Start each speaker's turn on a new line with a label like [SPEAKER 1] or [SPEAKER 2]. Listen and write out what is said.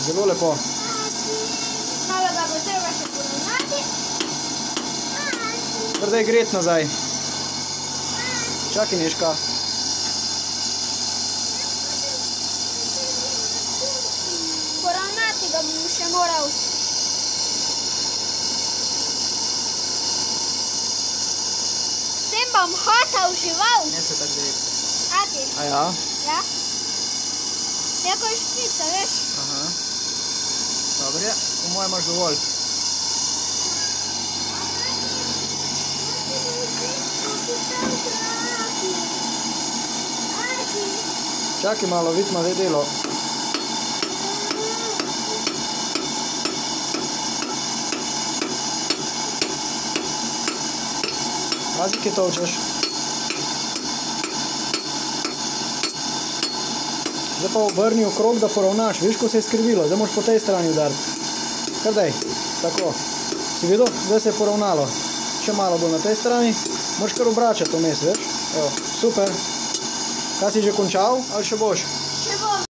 [SPEAKER 1] Zelo lepo.
[SPEAKER 2] Malo ga bo treba še poravnati.
[SPEAKER 1] Daj gret nazaj. Čakaj, Nežka.
[SPEAKER 2] Poravnati ga bom še moral. S tem bom hotel žival.
[SPEAKER 1] Ne se tak direkt.
[SPEAKER 2] Ati?
[SPEAKER 1] A ja?
[SPEAKER 2] Ja. Jako je špica, veš?
[SPEAKER 1] Aha. Dobre, po moje imaš dovolj. Čakaj malo, vidimo zdaj delo. Pazi, kje tolčeš. Zdaj pa obrni okrog, da poravnaš. Viš, ko se je skrivilo. Zdaj moraš po tej strani udariti. Kar daj. Tako. Si videl? Zdaj se je poravnalo. Še malo bo na tej strani. Moraš kar obračati vmes, veš? Evo, super. Kaj si že končal ali še boš?